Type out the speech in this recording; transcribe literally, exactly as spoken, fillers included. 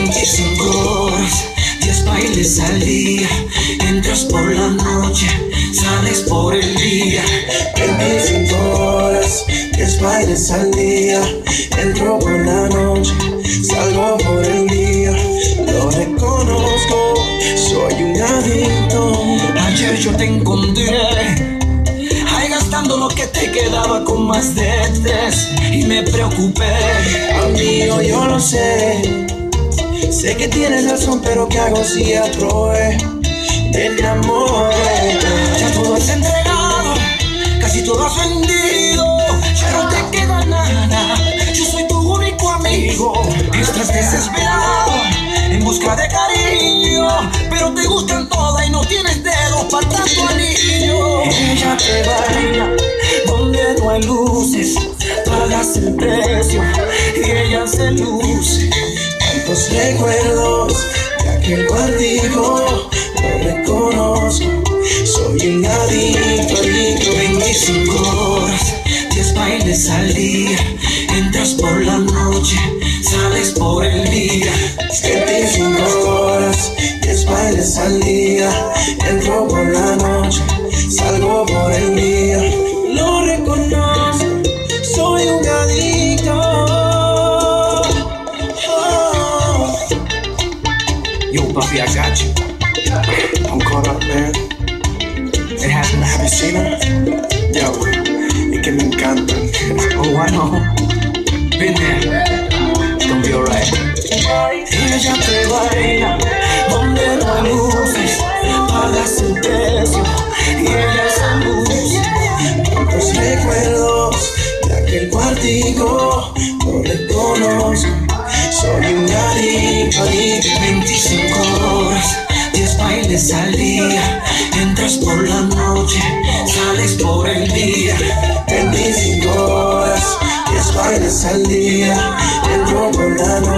veinticinco horas, diez bailes al día. Entras por la noche, sales por el día. veinticinco horas, diez bailes al día. Entro por la noche, salgo por el día. Lo reconozco, soy un adicto. Ayer yo te encontré ahí gastando lo que te quedaba con más de tres y me preocupé. Amigo, yo lo sé, sé que tienes razón, pero ¿qué hago si aprobé? Me enamoré. Ya todo es entregado, casi todo has vendido, ya no te queda nada. Yo soy tu único amigo. Estás desesperado en busca de cariño, pero te gustan todas y no tienes dedos para tanto anillo. Ella te baila Donde no hay luces, pagas el precio y ella se luce. tantos recuerdos de aquel cuartico, lo reconozco, soy un adicto, adicto. veinticinco horas, diez bailes al día. Entras por la noche, sales por el día. veinticinco horas, diez bailes al día. Entro por la noche, salgo por el día. Lo reconozco, soy un adicto. Oh. Yo, papi, I got you. I'm caught up, man. It happened. Have you seen her? Yo, es que me encantan. Oh, I know. Been there. It's gonna be alright. Ella te baila donde no hay luces, pagas el precio y ella se luce. Tantos recuerdos de aquel cuartico, lo reconozco, soy un adicto, adicto. veinticinco horas, diez bailes al día. Entras por la noche, sales por el día. veinticinco horas, diez bailes al día. Entro por la noche,